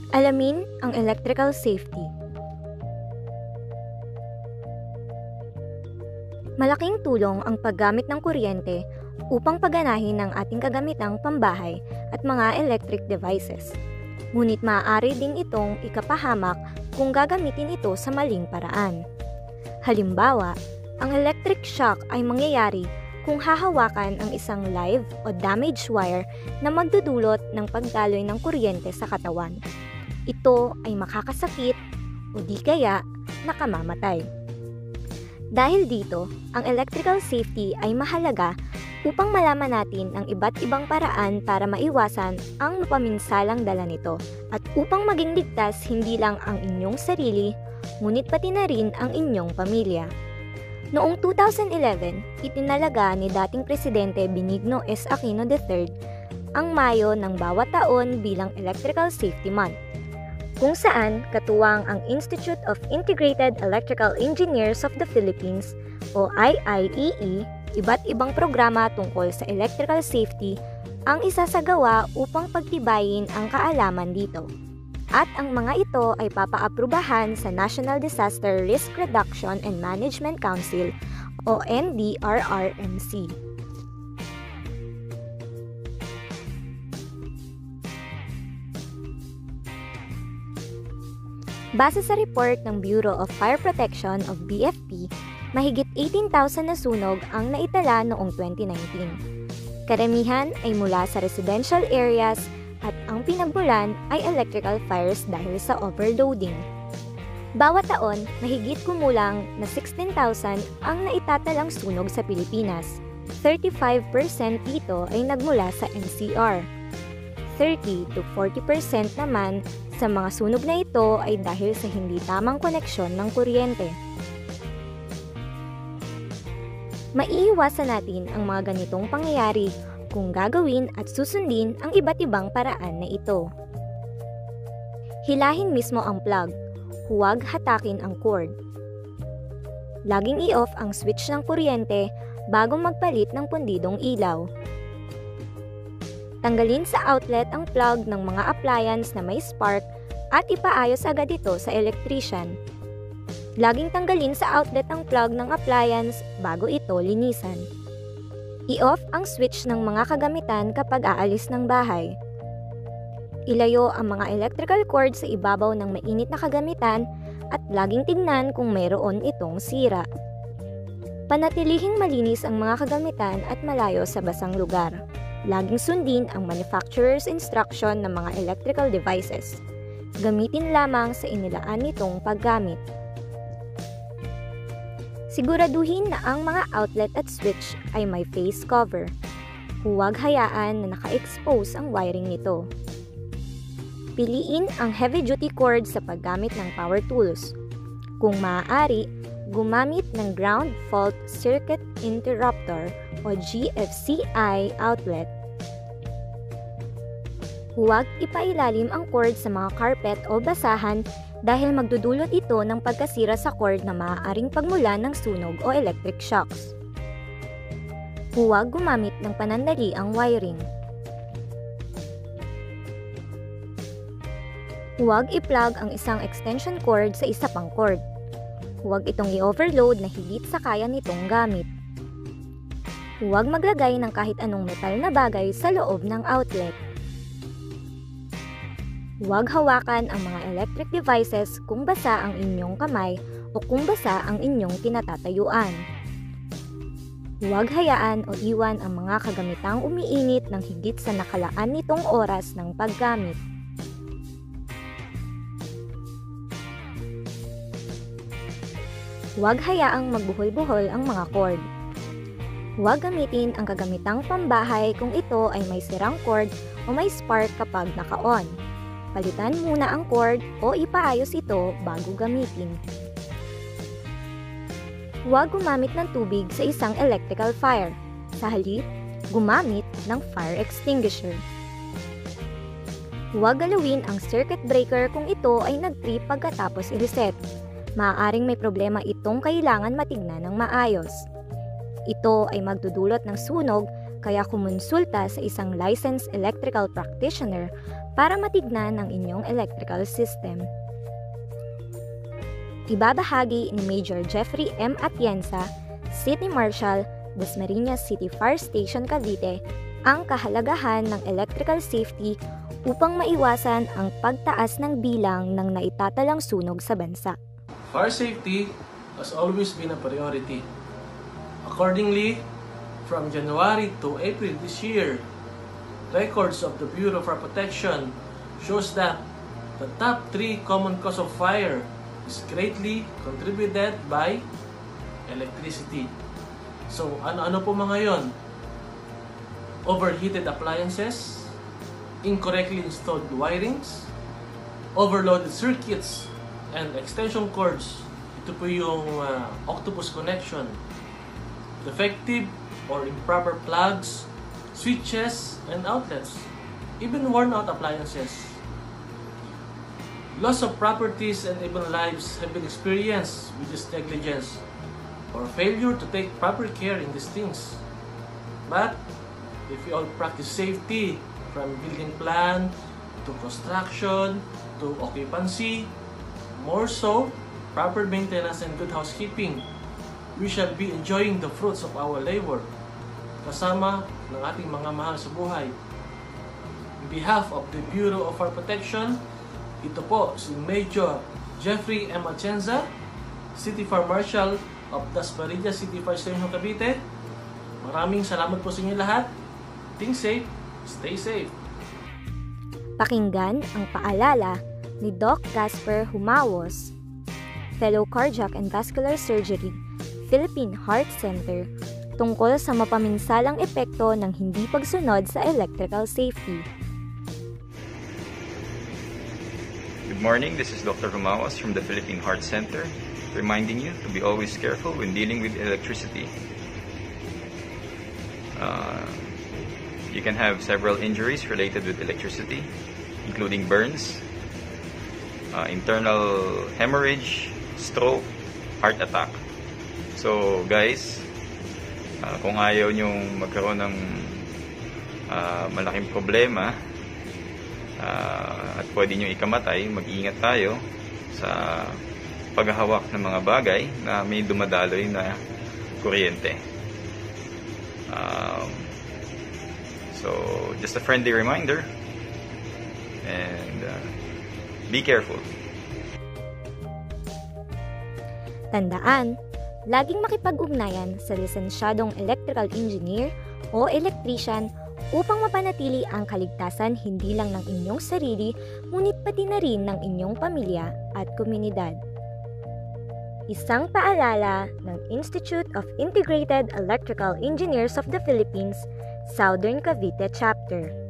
Alamin ang electrical safety. Malaking tulong ang paggamit ng kuryente upang paganahin ang ating kagamitang pambahay at mga electric devices. Ngunit maaari ding itong ikapahamak kung gagamitin ito sa maling paraan. Halimbawa, ang electric shock ay mangyayari kung hahawakan ang isang live o damaged wire na magdudulot ng pagdaloy ng kuryente sa katawan. Ito ay makakasakit o di kaya nakamamatay. Dahil dito, ang electrical safety ay mahalaga upang malaman natin ang iba't ibang paraan para maiwasan ang mapaminsalang dala nito at upang maging ligtas hindi lang ang inyong sarili, ngunit pati na rin ang inyong pamilya. Noong 2011, itinalaga ni dating Presidente Benigno S. Aquino III ang Mayo ng bawat taon bilang Electrical Safety Month, kung saan katuwang ang Institute of Integrated Electrical Engineers of the Philippines o IIEE, iba't ibang programa tungkol sa electrical safety ang isasagawa upang pagtibayin ang kaalaman dito. At ang mga ito ay papaaprubahan sa National Disaster Risk Reduction and Management Council o NDRRMC. Base sa report ng Bureau of Fire Protection of BFP, mahigit 18,000 na sunog ang naitala noong 2019. Karamihan ay mula sa residential areas at ang pinagmulan ay electrical fires dahil sa overloading. Bawat taon, mahigit kumulang na 16,000 ang naitatalang sunog sa Pilipinas. 35% dito ay nagmula sa NCR. 30 to 40% naman sa mga sunog na ito ay dahil sa hindi tamang koneksyon ng kuryente. Maiiwasan natin ang mga ganitong pangyayari kung gagawin at susundin ang iba't ibang paraan na ito. Hilahin mismo ang plug, huwag hatakin ang cord. Laging i-off ang switch ng kuryente bago magpalit ng pundidong ilaw. Tanggalin sa outlet ang plug ng mga appliance na may spark at ipaayos agad ito sa electrician. Laging tanggalin sa outlet ang plug ng appliance bago ito linisan. I-off ang switch ng mga kagamitan kapag aalis ng bahay. Ilayo ang mga electrical cord sa ibabaw ng mainit na kagamitan at laging tignan kung mayroon itong sira. Panatilihing malinis ang mga kagamitan at malayo sa basang lugar. Laging sundin ang manufacturer's instruction ng mga electrical devices. Gamitin lamang sa inilaan nitong paggamit. Siguraduhin na ang mga outlet at switch ay may face cover. Huwag hayaan na naka-expose ang wiring nito. Piliin ang heavy-duty cord sa paggamit ng power tools. Kung maaari, gumamit ng Ground Fault Circuit Interrupter o GFCI outlet. Huwag ipailalim ang cord sa mga carpet o basahan dahil magdudulot ito ng pagkasira sa cord na maaaring pagmulan ng sunog o electric shocks. Huwag gumamit ng panandali ang wiring. Huwag i-plug ang isang extension cord sa isa pang cord. Huwag itong i-overload na higit sa kaya nitong gamit. Huwag maglagay ng kahit anong metal na bagay sa loob ng outlet. Huwag hawakan ang mga electric devices kung basa ang inyong kamay o kung basa ang inyong kinatatayuan. Huwag hayaan o iwan ang mga kagamitang umiinit ng higit sa nakalaan nitong oras ng paggamit. Huwag hayaang magbuhol-buhol ang mga cord. Huwag gamitin ang kagamitang pambahay kung ito ay may sirang cord o may spark kapag naka-on. Palitan muna ang cord o ipaayos ito bago gamitin. Huwag gumamit ng tubig sa isang electrical fire. Sa halip, gumamit ng fire extinguisher. Huwag galawin ang circuit breaker kung ito ay nag-trip pagkatapos i-reset. Maaaring may problema itong kailangan matignan ng maayos. Ito ay magdudulot ng sunog kaya kumonsulta sa isang licensed electrical practitioner para matignan ang inyong electrical system. Ibabahagi ni Major Jeffrey M. Atienza, City Marshal, Dasmariñas City Fire Station, Cavite, ang kahalagahan ng electrical safety upang maiwasan ang pagtaas ng bilang ng naitatalang sunog sa bansa. Fire safety has always been a priority. Accordingly, from January to April this year, records of the Bureau of Fire Protection shows that the top 3 common cause of fire is greatly contributed by electricity. So, ano-ano po mga yon? Overheated appliances, incorrectly installed wirings, overloaded circuits, and extension cords. Ito po yung octopus connection. Defective or improper plugs, switches, and outlets. Even worn-out appliances. Loss of properties and even lives have been experienced with this negligence or failure to take proper care in these things. But if we all practice safety from building plan to construction to occupancy, more so proper maintenance and good housekeeping, we shall be enjoying the fruits of our labor kasama ng ating mga mahal sa buhay. On behalf of the Bureau of Fire Protection, ito po si Major Jeffrey M. Atienza, City Fire Marshal of Dasmariñas City Fire Station, Cavite. Maraming salamat po sa inyo lahat. Think safe, stay safe. Pakinggan ang paalala ni Doc Casper Humawos, Fellow Cardiac and Vascular Surgery, Philippine Heart Center, tungkol sa mapaminsalang epekto ng hindi pagsunod sa electrical safety. Good morning, this is Dr. Humawos from the Philippine Heart Center, reminding you to be always careful when dealing with electricity. You can have several injuries related with electricity, including burns, internal hemorrhage, stroke, heart attack. So guys, kung ayaw nyong magkaroon ng malaking problema at pwede nyo ikamatay, mag-iingat tayo sa paghahawak ng mga bagay na may dumadaloy na kuryente. So, just a friendly reminder, and be careful. Tandaan, laging makipag-ugnayan sa lisensyadong electrical engineer o electrician upang mapanatili ang kaligtasan hindi lang ng inyong sarili, ngunit pati na rin ng inyong pamilya at komunidad. Isang paalala ng Institute of Integrated Electrical Engineers of the Philippines, Southern Cavite Chapter.